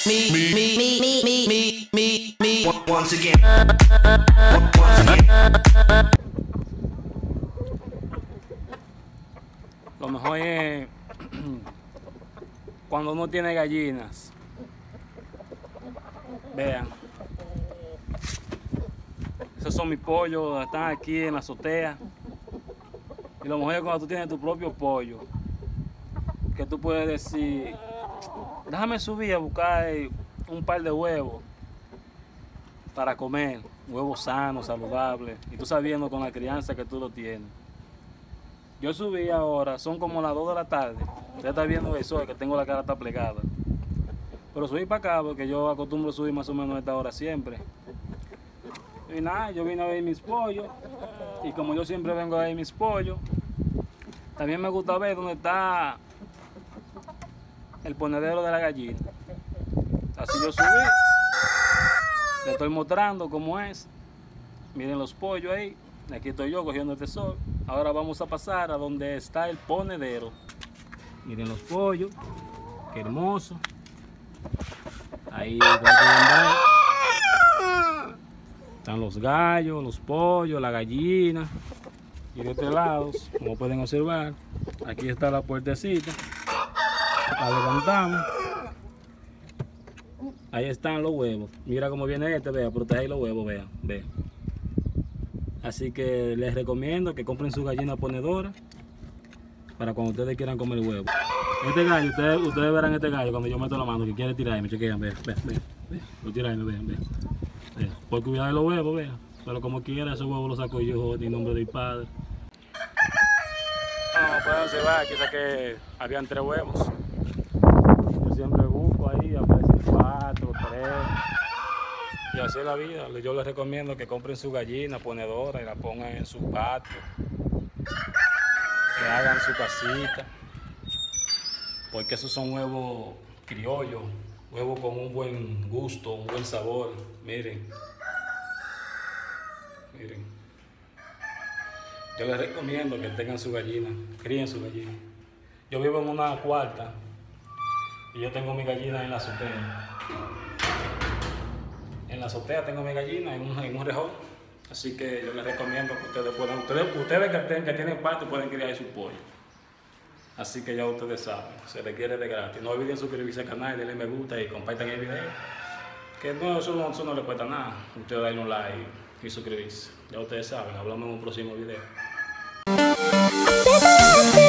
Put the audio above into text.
Once again. Once again. Lo mejor es cuando uno tiene gallinas. Vean. Esos son mis pollos, están aquí en la azotea. Y lo mejor es cuando tú tienes tu propio pollo. Que tú puedes decir, déjame subir a buscar un par de huevos para comer. Huevos sanos, saludables. Y tú sabiendo con la crianza que tú lo tienes. Yo subí ahora, son como las 2 de la tarde. Usted está viendo el sol, que tengo la cara está plegada. Pero subí para acá porque yo acostumbro subir más o menos a esta hora siempre. Y nada, yo vine a ver mis pollos. Y como yo siempre vengo a ver mis pollos, también me gusta ver dónde está el ponedero de la gallina. Así yo subí. Le estoy mostrando cómo es. Miren los pollos ahí. Aquí estoy yo cogiendo este sol. Ahora vamos a pasar a donde está el ponedero. Miren los pollos. Qué hermoso. Ahí están los gallos, los pollos, la gallina. Y de este lado, como pueden observar, aquí está la puertecita. La levantamos. Ahí están los huevos. Mira cómo viene este, vea, proteger los huevos, vean, vean. Así que les recomiendo que compren su gallina ponedora para cuando ustedes quieran comer huevo. Este gallo, ustedes verán este gallo cuando yo meto la mano que quiere tirarme, chequean, vean, vean, vean, lo tiran, vean, vean. Por cuidar de los huevos, vean. Pero como quiera, esos huevos los saco yo en nombre del Padre. No, pueden observar, aquí saqué, habían 3 huevos. Yo siempre busco ahí, aparecen 4, 3. Y así es la vida. Yo les recomiendo que compren su gallina ponedora y la pongan en su patio. Que hagan su casita. Porque esos son huevos criollos. Huevos con un buen gusto, un buen sabor. Miren. Miren. Yo les recomiendo que tengan su gallina. Críen su gallina. Yo vivo en una cuarta. Y yo tengo mi gallina en la azotea. En la azotea tengo mi gallina en un rejón. Así que yo les recomiendo que ustedes puedan. Ustedes que tienen patio pueden criar su pollo. Así que ya ustedes saben, se requiere de gratis. No olviden suscribirse al canal, denle me gusta y compartan el video. Que no, eso no les cuesta nada. Ustedes den un like y suscribirse. Ya ustedes saben, hablamos en un próximo video.